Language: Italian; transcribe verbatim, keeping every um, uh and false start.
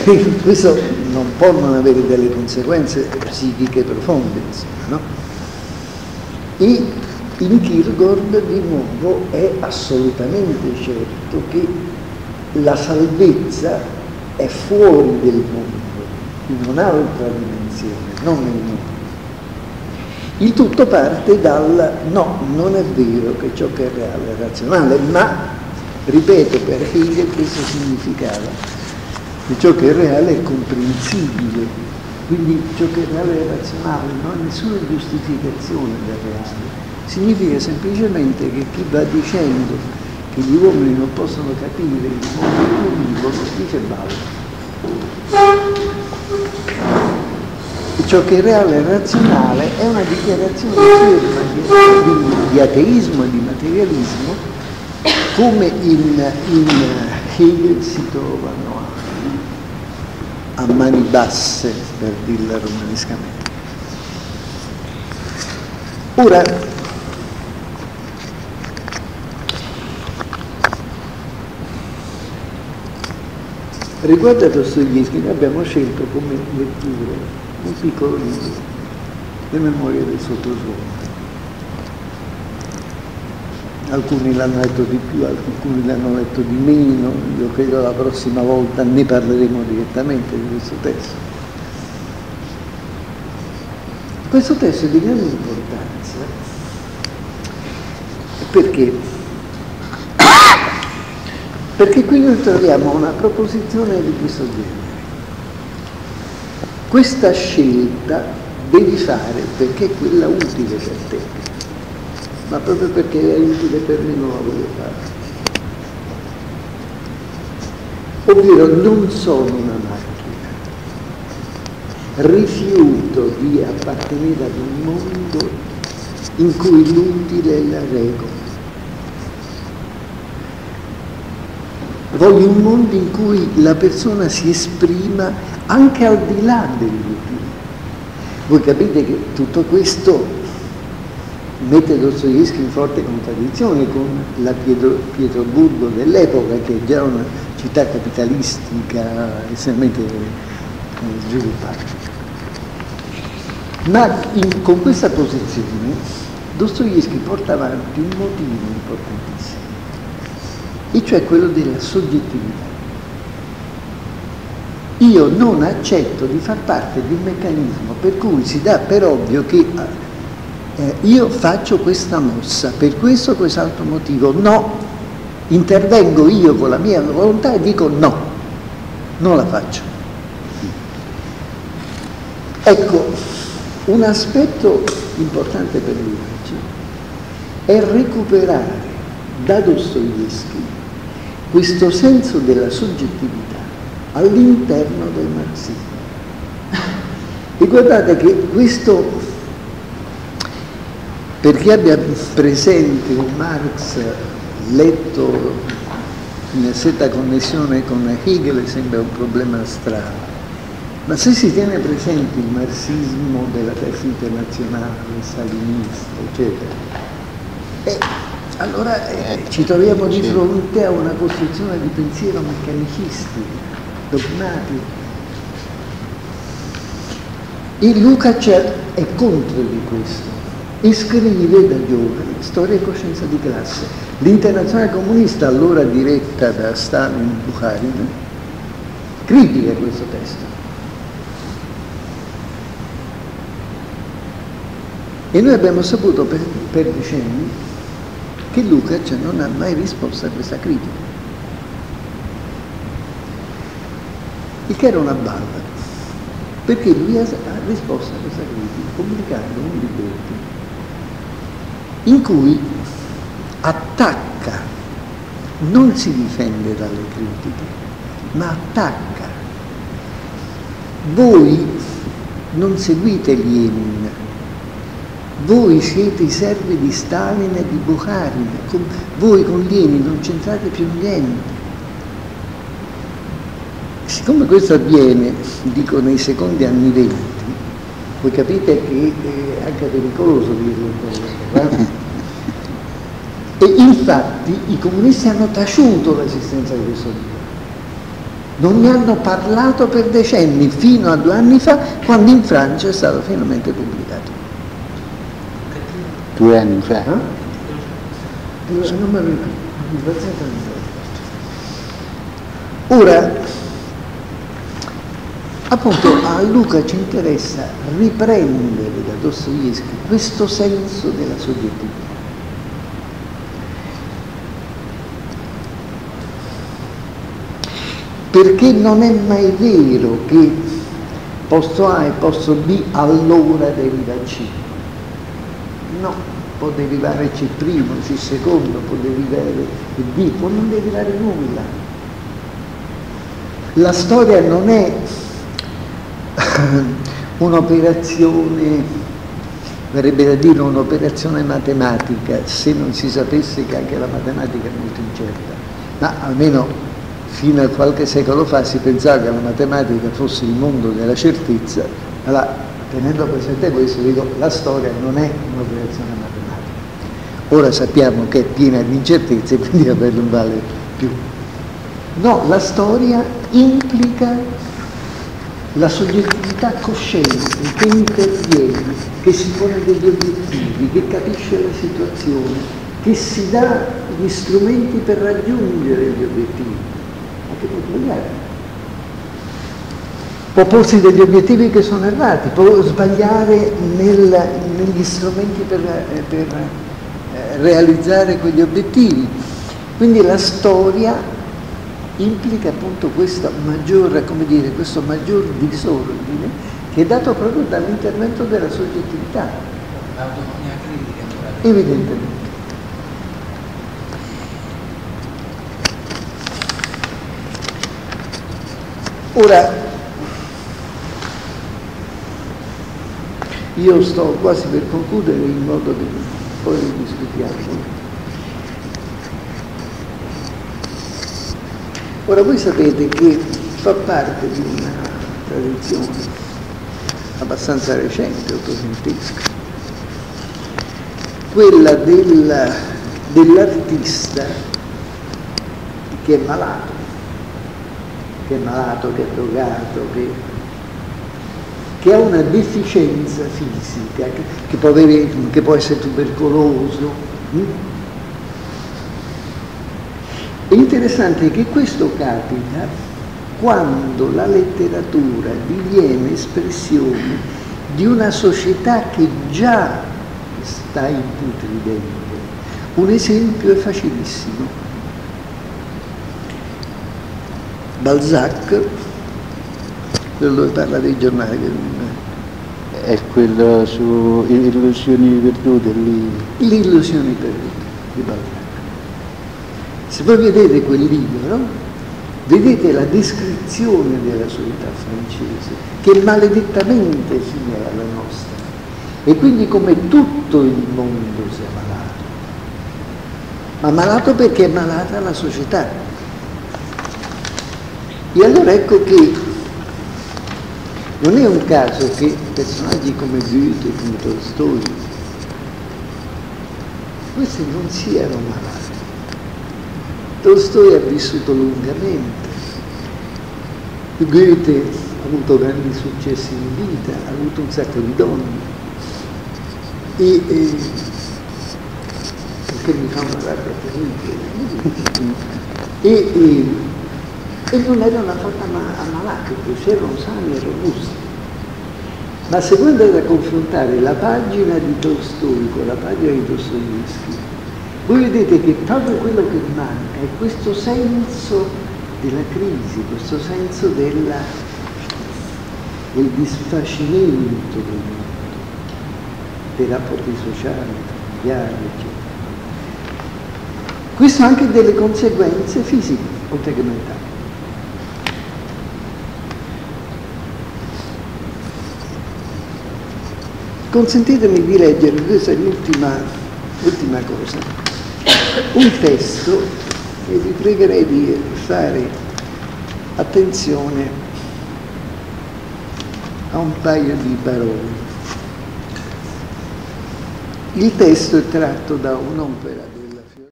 questo non può non avere delle conseguenze psichiche profonde, insomma, no? E in Kierkegaard di nuovo è assolutamente certo che la salvezza è fuori del mondo, in un'altra dimensione, non nel mondo. Il tutto parte dal no, non è vero che ciò che è reale è razionale, ma, ripeto, per Hegel questo significava che ciò che è reale è comprensibile, quindi ciò che è reale è razionale, non ha nessuna giustificazione del reale. Significa semplicemente che chi va dicendo che gli uomini non possono capire il mondo in cui vivono dice ballo. E ciò che è reale e razionale è una dichiarazione ferma di, di, di ateismo e di materialismo, come in, in Hegel si trovano a, a mani basse, per dirla romanescamente. Ora, riguardo a Dostoevskij, noi abbiamo scelto come lettura un piccolo libro, Le memorie del sottosuolo. Alcuni l'hanno letto di più, alcuni l'hanno letto di meno, io credo la prossima volta ne parleremo direttamente di questo testo. Questo testo è di grande importanza perché, perché qui noi troviamo una proposizione di questo genere. Questa scelta devi fare perché è quella utile per te, ma proprio perché è utile per me non la voglio fare. Ovvero non sono una macchina, rifiuto di appartenere ad un mondo in cui l'utile è la regola. Voglio un mondo in cui la persona si esprima anche al di là dell'utile. Voi capite che tutto questo mette Dostoevskij in forte contraddizione con la Pietro, Pietroburgo dell'epoca, che è già una città capitalistica estremamente eh, sviluppata. Ma in, con questa posizione Dostoevskij porta avanti un motivo importantissimo, e cioè quello della soggettività. Io non accetto di far parte di un meccanismo per cui si dà per ovvio che eh, io faccio questa mossa per questo o quest'altro motivo. No, intervengo io con la mia volontà e dico no, non la faccio. Ecco, un aspetto importante per Lukács è recuperare da Dostoevskij questo senso della soggettività all'interno del marxismo. E guardate che questo, per chi abbia presente un Marx letto in stretta connessione con Hegel, sembra un problema strano, ma se si tiene presente il marxismo della terza internazionale, stalinista, eccetera, eh, allora eh, ci troviamo di fronte a una costruzione di pensiero meccanicistica, dogmatico. E Lukács è contro di questo e scrive da giovane Storia e coscienza di classe. L'Internazionale comunista, allora diretta da Stalin e Bukharin, critica questo testo. E noi abbiamo saputo per, per decenni che Lukács non ha mai risposto a questa critica, il che era una balla, perché lui ha, ha risposto a questa critica pubblicando un libretto in cui attacca, non si difende dalle critiche, ma attacca. Voi non seguite Lenin, voi siete i servi di Stalin e di Bukharin, con, voi con Lenin non c'entrate più niente. Siccome questo avviene, dico, nei secondi anni venti, voi capite che è anche pericoloso dirlo questo, eh? E infatti i comunisti hanno taciuto l'esistenza di questo libro. Non ne hanno parlato per decenni, fino a due anni fa, quando in Francia è stato finalmente pubblicato. Due anni fa? Eh? Non me lo ricordo. Ora, appunto, a Luca ci interessa riprendere da Dostoevskij questo senso della soggettività. Perché non è mai vero che posto A e posto B allora deriva C. No, può derivare C primo, C secondo, può derivare B, può non derivare nulla. La storia non è un'operazione, verrebbe da dire un'operazione matematica, se non si sapesse che anche la matematica è molto incerta, ma almeno fino a qualche secolo fa si pensava che la matematica fosse il mondo della certezza. Allora, tenendo presente questo, dico, la storia non è un'operazione matematica. Ora sappiamo che è piena di incertezze, quindi a me non vale più. No, la storia implica la soggettività cosciente che interviene, che si pone degli obiettivi, che capisce la situazione, che si dà gli strumenti per raggiungere gli obiettivi. Che può sbagliare. Può porsi degli obiettivi che sono errati, può sbagliare nel, negli strumenti per, per eh, realizzare quegli obiettivi. Quindi la storia implica appunto questo maggior, come dire, questo maggior disordine che è dato proprio dall'intervento della soggettività. L'autonomia critica. Evidentemente. Ora, io sto quasi per concludere in modo che poi discutiamo. Ora, voi sapete che fa parte di una tradizione abbastanza recente, ottocentesca, quella del, dell'artista che è malato. che è malato, che è drogato, che, che ha una deficienza fisica, che, che, può, avere, che può essere tubercoloso. È interessante che questo capita quando la letteratura diviene espressione di una società che già sta imputridendo. Un esempio è facilissimo. Balzac, quello dove parla dei giornali. È quello su Illusioni perdute lì. Le illusioni perdute di Balzac. Se voi vedete quel libro, vedete la descrizione della società francese, che è maledettamente simile alla nostra, e quindi come tutto il mondo sia malato. Ma malato perché è malata la società. E allora ecco che non è un caso che personaggi come Goethe, come Tolstoi, questi non siano malati. Tolstoi ha vissuto lungamente, Goethe ha avuto grandi successi in vita, ha avuto un sacco di donne, e, e perché mi fa una rabbia terribile, e, e E non era una fatta ammalata, erano sani e robusti. Ma se voi andate a confrontare la pagina di Tolstoi con la pagina di Dostoevskij, voi vedete che proprio quello che manca è questo senso della crisi, questo senso della, del disfacimento del mondo, dei rapporti sociali, familiari, eccetera. Questo ha anche delle conseguenze fisiche, oltre che mentali. Consentitemi di leggere, questa è l'ultima, l'ultima cosa, un testo e vi pregherei di fare attenzione a un paio di parole. Il testo è tratto da un'opera